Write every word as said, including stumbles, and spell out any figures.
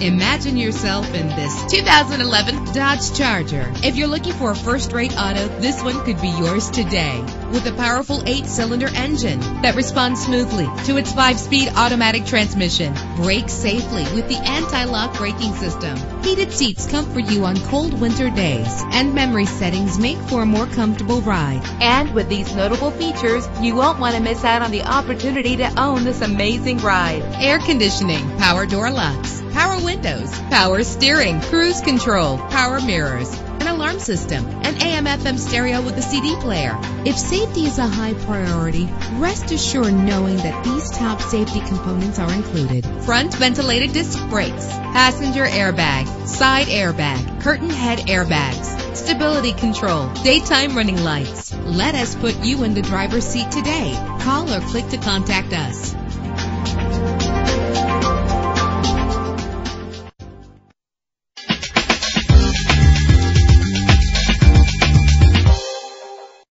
Imagine yourself in this two thousand eleven Dodge Charger. If you're looking for a first-rate auto, this one could be yours today. With a powerful eight-cylinder engine that responds smoothly to its five-speed automatic transmission. Brake safely with the anti-lock braking system. Heated seats comfort you on cold winter days, and memory settings make for a more comfortable ride. And with these notable features, you won't want to miss out on the opportunity to own this amazing ride. Air conditioning, power door locks, power windows, power steering, cruise control, power mirrors, an alarm system, an A M F M stereo with a C D player. If safety is a high priority, rest assured knowing that these top safety components are included. Front ventilated disc brakes, passenger airbag, side airbag, curtain head airbags, stability control, daytime running lights. Let us put you in the driver's seat today. Call or click to contact us.